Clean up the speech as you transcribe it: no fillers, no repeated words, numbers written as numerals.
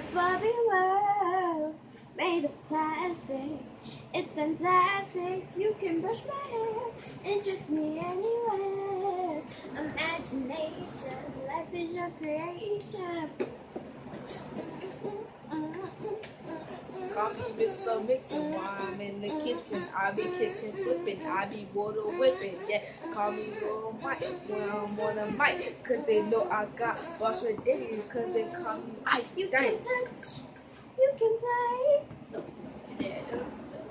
Barbie world made of plastic. It's fantastic. You can brush my hair. Interest me anywhere. Imagination. Life is your creation. Call me Mr. Mixin' while I'm in the kitchen. I be kitchen flipping, I be water whipping. Yeah, call me Lil Mike when I'm on a mic. Cause they know I got boss with idiots. Cause they call me Ike. You can touch. You can play. Yeah.